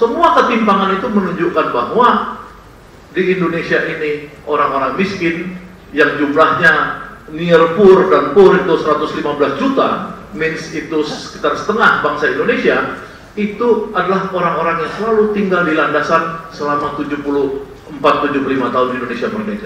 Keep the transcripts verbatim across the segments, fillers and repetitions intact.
Semua ketimpangan itu menunjukkan bahwa di Indonesia ini orang-orang miskin yang jumlahnya near poor dan poor itu seratus lima belas juta, means itu sekitar setengah bangsa Indonesia, itu adalah orang-orang yang selalu tinggal di landasan selama tujuh puluh empat tujuh puluh lima tahun Indonesia merdeka.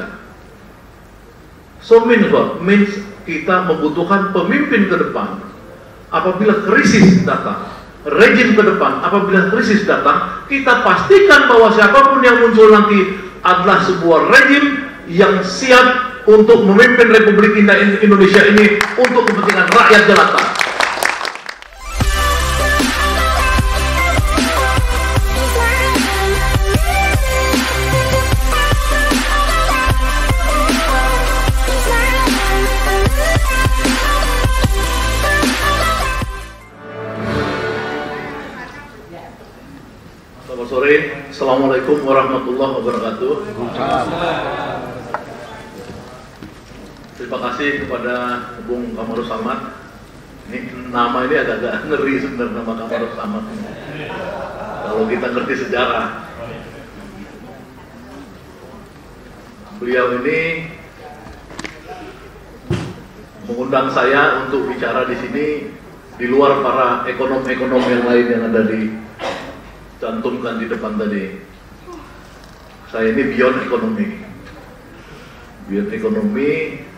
So means what? Means kita membutuhkan pemimpin ke depan apabila krisis datang, rejim ke depan apabila krisis datang, kita pastikan bahwa siapapun yang muncul nanti adalah sebuah rejim yang siap untuk memimpin Republik Indonesia ini untuk kepentingan rakyat jelata. Selamat sore, Assalamualaikum warahmatullahi wabarakatuh. Terima kasih kepada Bung Kamarus Samad. Ini nama ini agak-agak ngeri sebenarnya, nama Kamarus Samad. Kalau kita ngerti sejarah, beliau ini mengundang saya untuk bicara di sini di luar para ekonom-ekonom yang lain yang ada di cantumkan di depan tadi. Saya ini beyond ekonomi. Beyond ekonomi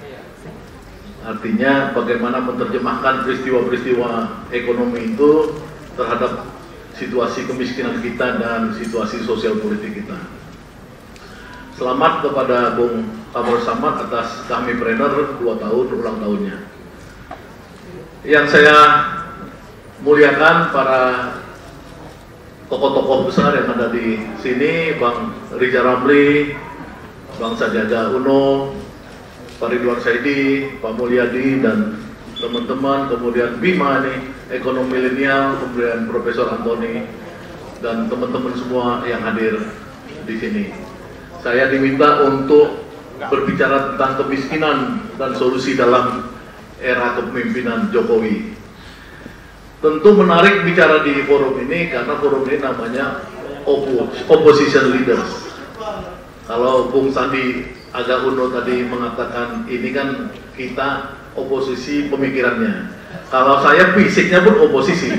artinya bagaimana menerjemahkan peristiwa-peristiwa ekonomi itu terhadap situasi kemiskinan kita dan situasi sosial politik kita. Selamat kepada Bung Kamarus Samad atas kami Brainer dua tahun ulang tahunnya. Yang saya muliakan para tokoh-tokoh besar yang ada di sini, Bang Riza Ramli, Bang Sandiaga Uno, Pak Ridwan Saidi, Pak Mulyadi, dan teman-teman, kemudian Bima nih, ekonom milenial, kemudian Profesor Antoni, dan teman-teman semua yang hadir di sini. Saya diminta untuk berbicara tentang kemiskinan dan solusi dalam era kepemimpinan Jokowi. Tentu menarik bicara di forum ini karena forum ini namanya Opposition Leaders. Kalau Bung Sandi Aga Uno tadi mengatakan ini kan kita oposisi pemikirannya. Kalau saya fisiknya pun oposisi.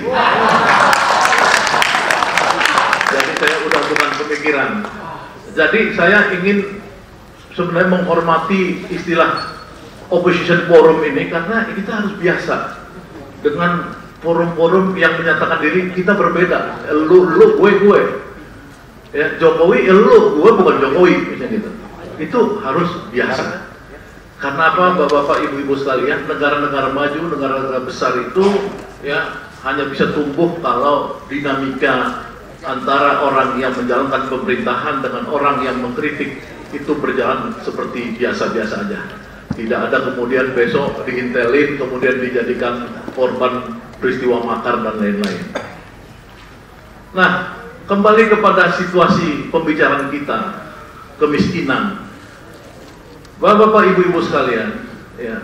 Jadi saya udah bukan pemikiran. Jadi saya ingin sebenarnya menghormati istilah opposition forum ini karena kita harus biasa dengan forum-forum yang menyatakan diri kita berbeda. Lu, lu, gue, gue. Ya, Jokowi, lu, gue bukan Jokowi, misalnya gitu. Itu harus biasa. Karena apa, bapak-bapak, ibu-ibu sekalian, negara-negara maju, negara-negara besar itu ya hanya bisa tumbuh kalau dinamika antara orang yang menjalankan pemerintahan dengan orang yang mengkritik itu berjalan seperti biasa-biasa aja. Tidak ada kemudian besok diintelin, kemudian dijadikan korban peristiwa makar dan lain-lain. Nah, kembali kepada situasi pembicaraan kita, kemiskinan. Bapak-bapak, ibu-ibu sekalian, ya,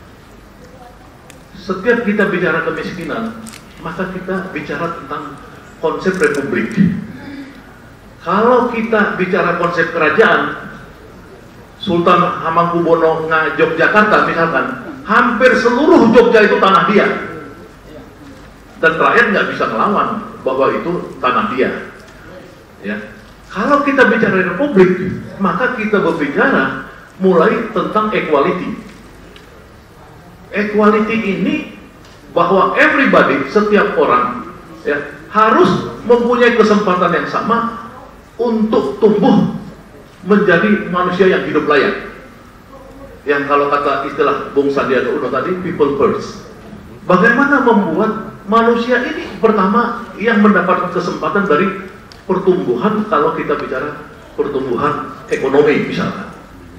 setiap kita bicara kemiskinan, maka kita bicara tentang konsep republik. Kalau kita bicara konsep kerajaan, Sultan Hamengkubuwono Yogyakarta misalkan, hampir seluruh Jogja itu tanah dia, dan rakyat nggak bisa melawan bahwa itu tanah dia. Ya, kalau kita bicara republik, maka kita berbicara mulai tentang equality. Equality ini bahwa everybody, setiap orang, ya, harus mempunyai kesempatan yang sama untuk tumbuh menjadi manusia yang hidup layak. Yang kalau kata istilah Bung Sandiaga Uno tadi, people first. Bagaimana membuat manusia ini pertama yang mendapatkan kesempatan dari pertumbuhan, kalau kita bicara pertumbuhan ekonomi misalnya.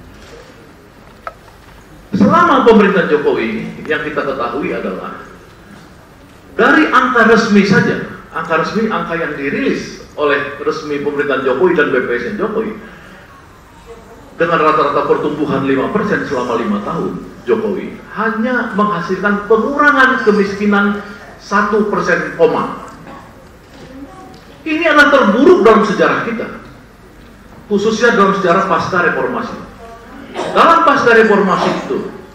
Selama pemerintahan Jokowi, yang kita ketahui adalah dari angka resmi saja, angka resmi, angka yang dirilis oleh resmi pemerintahan Jokowi dan B P S N Jokowi, dengan rata-rata pertumbuhan lima persen selama lima tahun, Jokowi hanya menghasilkan pengurangan kemiskinan satu persen koma. Ini adalah terburuk dalam sejarah kita, khususnya dalam sejarah pasca reformasi. Dalam pasca reformasi itu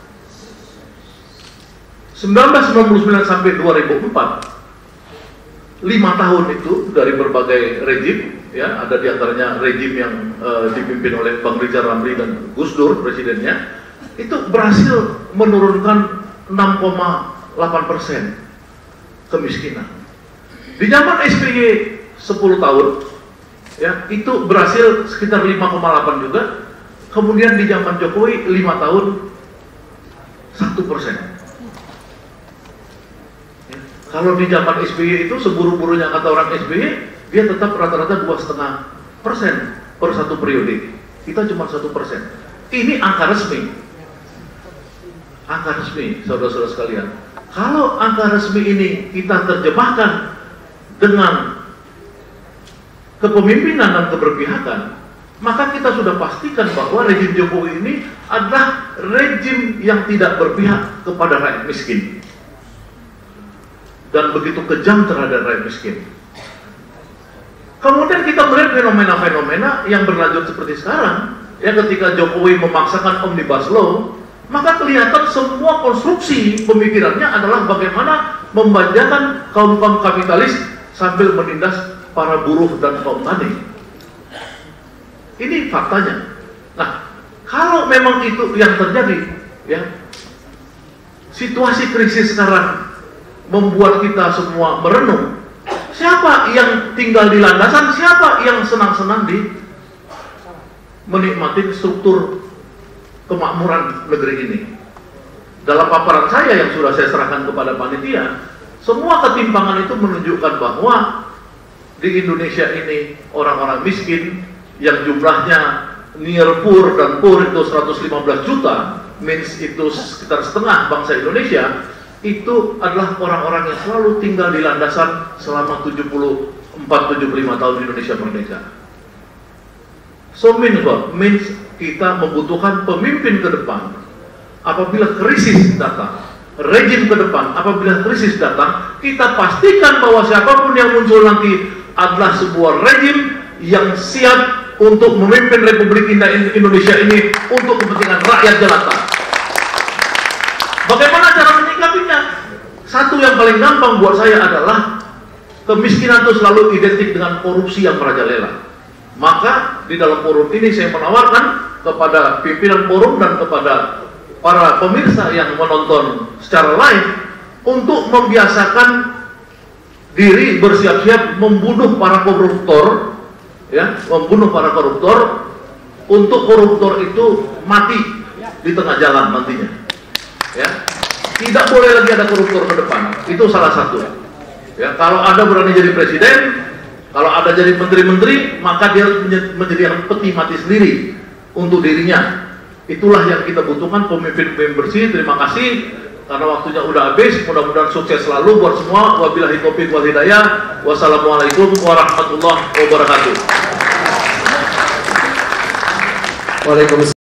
seribu sembilan ratus sembilan puluh sembilan sampai dua ribu empat, lima tahun itu dari berbagai rejim, ya, ada diantaranya rejim yang uh, dipimpin oleh Bang Rizal Ramli dan Gus Dur presidennya, itu berhasil menurunkan enam koma delapan persen kemiskinan. Di zaman S B Y sepuluh tahun, ya, itu berhasil sekitar lima koma delapan juga. Kemudian di zaman Jokowi lima tahun satu persen. Ya. Kalau di zaman S B Y itu seburu-burunya kata orang S B Y, dia tetap rata-rata dua setengah persen per satu periode. Kita cuma satu persen. Ini angka resmi, angka resmi, saudara-saudara sekalian. Kalau angka resmi ini kita terjemahkan dengan kepemimpinan dan keberpihakan, maka kita sudah pastikan bahwa rejim Jokowi ini adalah rejim yang tidak berpihak kepada rakyat miskin dan begitu kejam terhadap rakyat miskin. Kemudian kita melihat fenomena-fenomena yang berlanjut seperti sekarang, ya, ketika Jokowi memaksakan Omnibus Law, maka kelihatan semua konstruksi pemikirannya adalah bagaimana membajakan kaum-kaum kapitalis sambil menindas para buruh dan kaum tani. Ini faktanya. Nah, kalau memang itu yang terjadi, ya, situasi krisis sekarang membuat kita semua merenung. Siapa yang tinggal di landasan? Siapa yang senang-senang di menikmati struktur kemakmuran negeri ini? Dalam paparan saya yang sudah saya serahkan kepada panitia, semua ketimpangan itu menunjukkan bahwa di Indonesia ini orang-orang miskin yang jumlahnya near poor dan poor itu seratus lima belas juta, means itu sekitar setengah bangsa Indonesia, itu adalah orang-orang yang selalu tinggal di landasan selama tujuh puluh empat tujuh puluh lima tahun Indonesia merdeka. So means what? Means kita membutuhkan pemimpin ke depan apabila krisis datang, rejim ke depan apabila krisis datang, kita pastikan bahwa siapapun yang muncul nanti adalah sebuah rejim yang siap untuk memimpin Republik Indonesia ini untuk kepentingan rakyat jelata. Bagaimana cara menyikapinya? Satu yang paling gampang buat saya adalah kemiskinan itu selalu identik dengan korupsi yang merajalela. Maka di dalam forum ini saya menawarkan kepada pimpinan forum dan kepada para pemirsa yang menonton secara live untuk membiasakan diri bersiap-siap membunuh para koruptor, ya, membunuh para koruptor, untuk koruptor itu mati di tengah jalan nantinya, ya. Tidak boleh lagi ada koruptor ke depan. Itu salah satu, ya. Kalau Anda berani jadi presiden, kalau Anda jadi menteri-menteri, maka dia harus menjadi peti mati sendiri untuk dirinya. Itulah yang kita butuhkan, pemimpin-pemimpin bersih. Terima kasih karena waktunya udah habis. Mudah-mudahan sukses selalu buat semua. Wabillahi taufiq wal hidayah. Wassalamualaikum warahmatullahi wabarakatuh. Waalaikumsalam.